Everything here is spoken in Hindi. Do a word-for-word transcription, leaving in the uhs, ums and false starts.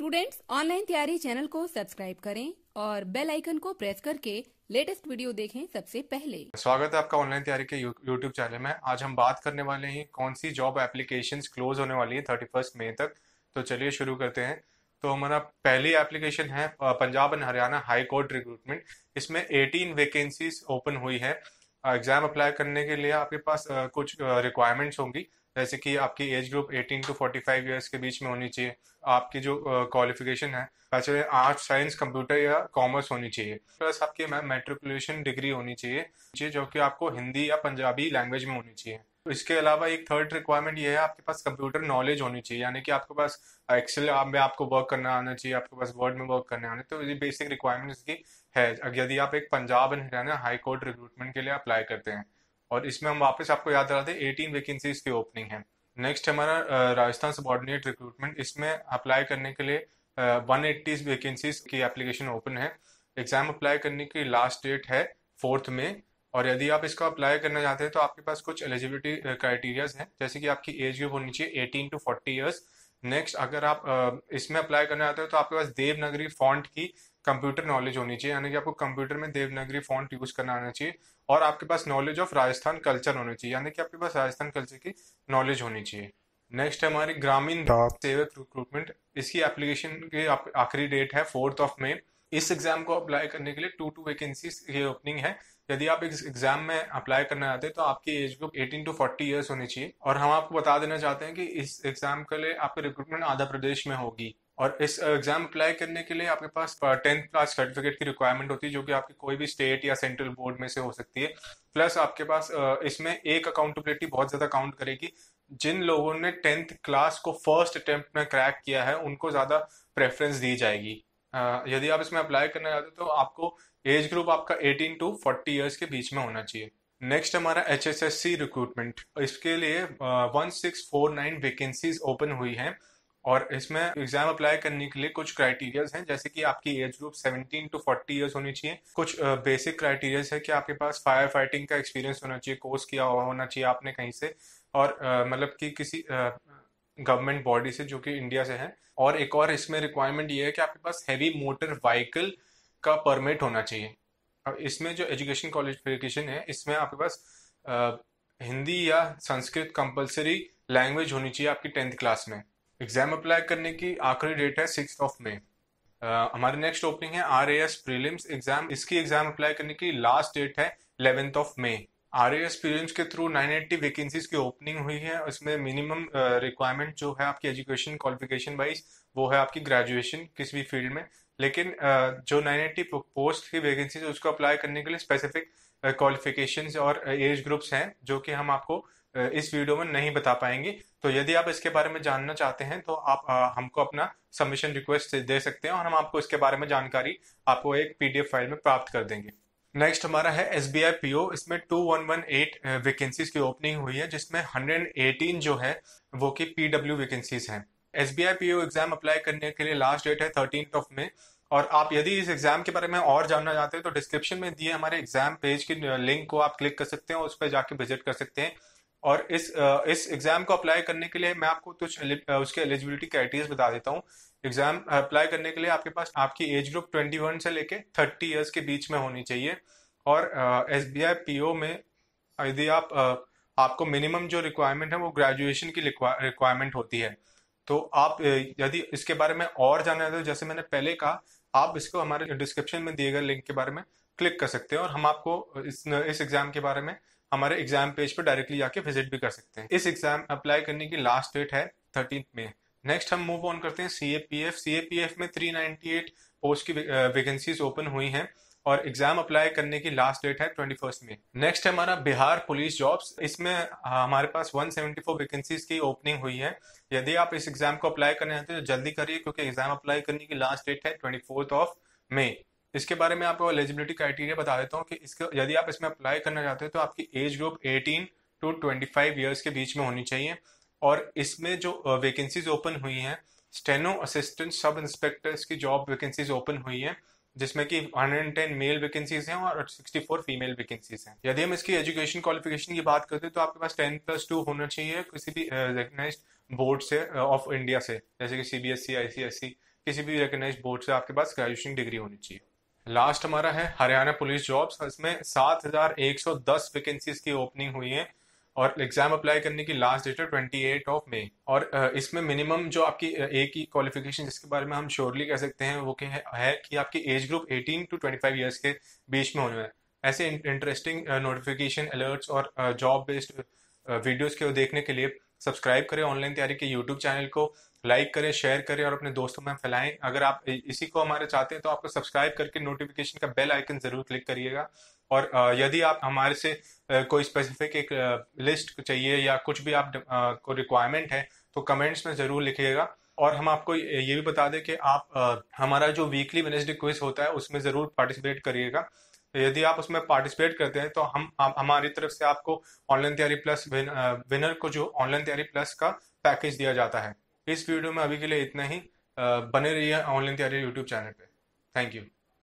स्टूडेंट्स ऑनलाइन तैयारी चैनल को सब्सक्राइब करें और बेल आइकन को प्रेस करके लेटेस्ट वीडियो देखें सबसे पहले। स्वागत है आपका ऑनलाइन तैयारी के यूट्यूब चैनल में। आज हम बात करने वाले हैं कौन सी जॉब एप्लीकेशंस क्लोज होने वाली है थर्टी फर्स्ट मई तक। तो चलिए शुरू करते हैं। तो हमारा पहली एप्लीकेशन है Punjab and Haryana high court recruitment. इसमें अठारह वैकेंसीज ओपन हुई है। एग्जाम अप्लाई करने के लिए आपके पास uh, कुछ रिक्वायरमेंट्स uh, होंगी, जैसे कि आपकी एज ग्रुप अठारह टू पैंतालीस इयर्स के बीच में होनी चाहिए। आपकी जो क्वालिफिकेशन uh, है बैचलर आर्ट्स साइंस कंप्यूटर या कॉमर्स होनी चाहिए, प्लस आपकी मैट्रिकुलेशन डिग्री होनी चाहिए जो कि आपको हिंदी या पंजाबी लैंग्वेज में होनी चाहिए। तो इसके अलावा एक थर्ड रिक्वायरमेंट ये है, आपके पास कंप्यूटर नॉलेज होनी चाहिए, यानी कि आपके पास एक्सेल में आपको वर्क करना आना चाहिए, आपके पास वर्ड में वर्क करने आना। तो ये बेसिक रिक्वायरमेंट इसकी है यदि आप एक Punjab and Haryana high court recruitment के लिए अप्लाई करते हैं। और इसमें हम वापस आपको याद दिला दें अठारह वैकेंसीज की ओपनिंग है। नेक्स्ट हमारा राजस्थान सबऑर्डिनेट रिक्रूटमेंट। इसमें अप्लाई करने के लिए वन एट्टी वैकेंसीज की एप्लीकेशन ओपन है। एग्जाम अप्लाई करने की लास्ट डेट है फोर्थ में। और यदि आप इसका अप्लाई करना चाहते हैं तो आपके पास कुछ एलिजिबिलिटी क्राइटेरियाज हैं, जैसे कि आपकी एज ग्रुप होनी चाहिए अठारह टू चालीस इयर्स। नेक्स्ट, अगर आप इसमें अप्लाई करना चाहते हो तो आपके पास देवनागरी फॉन्ट की कंप्यूटर नॉलेज होनी चाहिए, यानी कि आपको कंप्यूटर में देवनागरी फॉन्ट यूज करना आना चाहिए। और आपके पास नॉलेज ऑफ राजस्थान कल्चर होनी चाहिए, यानी कि आपके पास राजस्थान कल्चर की नॉलेज होनी चाहिए। नेक्स्ट हमारी ग्रामीण सेवक रिक्रूटमेंट। इसकी एप्लीकेशन की आखिरी डेट है फोर्थ ऑफ मई। इस एग्जाम को अप्लाई करने के लिए टू टू वैकेंसीज की ओपनिंग है। यदि आप इस एग्जाम में अप्लाई करना चाहते हैं तो आपकी एज ग्रुप अठारह टू चालीस इयर्स होनी चाहिए। और हम आपको बता देना चाहते हैं कि इस एग्जाम के लिए आपकी रिक्रूटमेंट आंध्र प्रदेश में होगी। और इस एग्जाम अप्लाई करने के लिए आपके पास टेंथ क्लास सर्टिफिकेट की रिक्वायरमेंट होती है, जो कि आपकी कोई भी स्टेट या सेंट्रल बोर्ड में से हो सकती है। प्लस आपके पास इसमें एक अकाउंटेबिलिटी बहुत ज्यादा काउंट करेगी। जिन लोगों ने टेंथ क्लास को फर्स्ट अटेम्प्ट में क्रैक किया है उनको ज्यादा प्रेफरेंस दी जाएगी। यदि आप इसमें अप्लाई करना चाहते हो तो आपको एज ग्रुप आपका अठारह टू चालीस इयर्स के बीच में होना चाहिए। नेक्स्ट हमारा H S S C recruitment. इसके लिए one six four nine vacancies open हुई हैं। और इसमें एग्जाम अप्लाई करने के लिए कुछ क्राइटेरियाज हैं, जैसे कि आपकी एज ग्रुप सत्रह टू चालीस इयर्स होनी चाहिए। कुछ बेसिक क्राइटेरियाज है कि आपके पास फायर फाइटिंग का एक्सपीरियंस होना चाहिए, कोर्स किया हुआ होना चाहिए आपने कहीं से, और मतलब कि किसी गवर्नमेंट बॉडी से जो कि इंडिया से है। और एक और इसमें रिक्वायरमेंट ये है कि आपके पास हैवी मोटर व्हीकल का परमिट होना चाहिए। अब इसमें जो एजुकेशन क्वालिफिकेशन है, इसमें आपके पास आ, हिंदी या संस्कृत कंपलसरी लैंग्वेज होनी चाहिए आपकी टेंथ क्लास में। एग्जाम अप्लाई करने की आखिरी डेट है सिक्स ऑफ मई। हमारी नेक्स्ट ओपनिंग है R A S prelims exam. इसकी एग्जाम अप्लाई करने की लास्ट डेट है eleventh of May. R A S prelims के थ्रू नाइन एटी वैकेंसीज की ओपनिंग हुई है। इसमें मिनिमम रिक्वायरमेंट जो है आपकी एजुकेशन क्वालिफिकेशन वाइज वो है आपकी ग्रेजुएशन किसी भी फील्ड में। लेकिन uh, जो नाइन एटी पोस्ट की वैकेंसीज उसको अप्लाई करने के लिए स्पेसिफिक क्वालिफिकेशंस और एज ग्रुप्स हैं, जो कि हम आपको uh, इस वीडियो में नहीं बता पाएंगे। तो यदि आप इसके बारे में जानना चाहते हैं तो आप uh, हमको अपना सबमिशन रिक्वेस्ट दे सकते हैं और हम आपको इसके बारे में जानकारी आपको एक पीडीएफ फाइल में प्राप्त कर देंगे। नेक्स्ट हमारा है S B I P O. इसमें two one one eight vacancies की ओपनिंग हुई है, जिसमें हंड्रेड एटीन जो है वो की पीडब्ल्यू वैकेंसीज हैं। S B I P O exam apply करने के लिए लास्ट डेट है थर्टीन ऑफ मई। और आप यदि इस एग्जाम के बारे में और जानना चाहते हैं तो डिस्क्रिप्शन में दिए हमारे एग्जाम पेज की लिंक को आप क्लिक कर सकते हैं और उस पर जाके विजिट कर सकते हैं। और इस इस एग्जाम को अप्लाई करने के लिए मैं आपको कुछ उसके एलिजिबिलिटी क्राइटेरिया बता देता हूँ। एग्जाम अप्लाई करने के लिए आपके पास आपकी एज ग्रुप ट्वेंटी वन से लेके थर्टी इयर्स के बीच में होनी चाहिए। और S B I P O में यदि आप uh, आपको मिनिमम जो रिक्वायरमेंट है वो ग्रेजुएशन की रिक्वायरमेंट होती है। तो आप यदि इसके बारे में और जानना चाहते हो, जैसे मैंने पहले कहा, आप इसको हमारे डिस्क्रिप्शन में दिए गए लिंक के बारे में क्लिक कर सकते हैं और हम आपको इस इस एग्जाम के बारे में हमारे एग्जाम पेज पर डायरेक्टली जाके विजिट भी कर सकते हैं। इस एग्जाम अप्लाई करने की लास्ट डेट है थर्टीन मई। नेक्स्ट हम मूव ऑन करते हैं C A P F. C A P F में थ्री नाइंटी एट पोस्ट की वैकेंसीज ओपन हुई हैं और एग्जाम अप्लाई करने की लास्ट डेट है ट्वेंटी फर्स्ट मई। नेक्स्ट है हमारा बिहार पुलिस जॉब्स। इसमें हमारे पास वन सेवेंटी फोर वैकेंसीज की ओपनिंग हुई है। यदि आप इस एग्जाम को अप्लाई करना चाहते हैं तो जल्दी करिए, क्योंकि एग्जाम अप्लाई करने की लास्ट डेट है ट्वेंटी फोर्थ ऑफ मई। इसके बारे में आपको एलिजिबिलिटी क्राइटेरिया बता देता हूँ कि इसके यदि आप इसमें अप्लाई करना चाहते हैं तो आपकी age group eighteen to twenty five years के बीच में होनी चाहिए। और इसमें जो वैकेंसीज ओपन हुई हैं, स्टेनो असिस्टेंट सब इंस्पेक्टर्स की जॉब वैकेंसीज ओपन हुई है, जिसमें कि one hundred ten male vacancies हैं और सिक्सटी फोर फीमेल वैकेंसीज हैं। यदि हम इसकी एजुकेशन क्वालिफिकेशन की बात करते हैं तो आपके पास टेन प्लस टू होना चाहिए किसी भी रिकग्नाइज्ड बोर्ड से ऑफ इंडिया से, जैसे कि सीबीएसई, आईसीएसई किसी भी रिकग्नाइज्ड बोर्ड से आपके पास ग्रेजुएशन डिग्री होनी चाहिए। लास्ट हमारा है हरियाणा पुलिस जॉब्स। इसमें सात हजार एक सौ दस वैकेंसीज की ओपनिंग हुई है और एग्जाम अप्लाई करने की लास्ट डेट है ट्वेंटी एट ऑफ मई। और अ, इसमें मिनिमम जो आपकी अ, एक ही क्वालिफिकेशन जिसके बारे में हम श्योरली कह सकते हैं वो क्या है, है कि आपकी age group eighteen to twenty five years के बीच में होने में। ऐसे इंटरेस्टिंग नोटिफिकेशन अलर्ट्स और जॉब बेस्ड वीडियोस को देखने के लिए सब्सक्राइब करें ऑनलाइन तैयारी के यूट्यूब चैनल को, लाइक करें, शेयर करें और अपने दोस्तों में फैलाएं। अगर आप इ- इसी को हमारे चाहते हैं तो आपको सब्सक्राइब करके नोटिफिकेशन का बेल आइकन जरूर क्लिक करिएगा। और अ, यदि आप हमारे से अ, कोई स्पेसिफिक एक लिस्ट चाहिए या कुछ भी आप अ, को रिक्वायरमेंट है तो कमेंट्स में जरूर लिखिएगा। और हम आपको ये ये भी बता दें कि आप अ, हमारा जो वीकली वेडनेसडे क्विज होता है उसमें जरूर पार्टिसिपेट करिएगा। यदि आप उसमें पार्टिसिपेट करते हैं तो हम हम- हमारी तरफ से आपको ऑनलाइन तैयारी प्लस विन, विनर को जो ऑनलाइन तैयारी प्लस का पैकेज दिया जाता है। इस वीडियो में अभी के लिए इतना ही। अ, बने रहिए ऑनलाइन तैयारी यूट्यूब चैनल पे। Thank you.